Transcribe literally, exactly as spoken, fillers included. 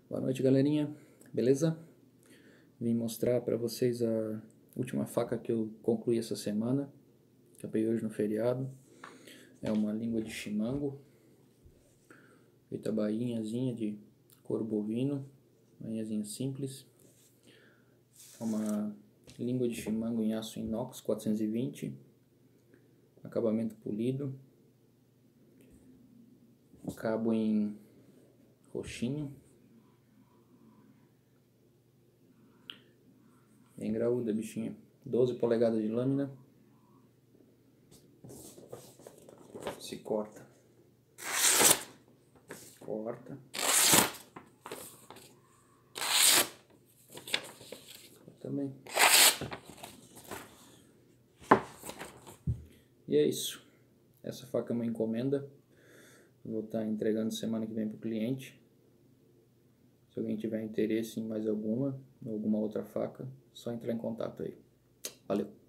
Boa noite, galerinha, beleza? Vim mostrar para vocês a última faca que eu concluí essa semana, que eu peguei hoje no feriado. É uma língua de chimango, feita bainhazinha de couro bovino, bainhazinha simples. É uma língua de chimango em aço inox quatrocentos e vinte, acabamento polido, cabo em roxinho. Bem graúda, bichinha. doze polegadas de lâmina. Se corta. Corta. Também. E é isso. Essa faca é uma encomenda. Vou estar entregando semana que vem para o cliente. Se alguém tiver interesse em mais alguma, ou alguma outra faca, só entrar em contato aí. Valeu!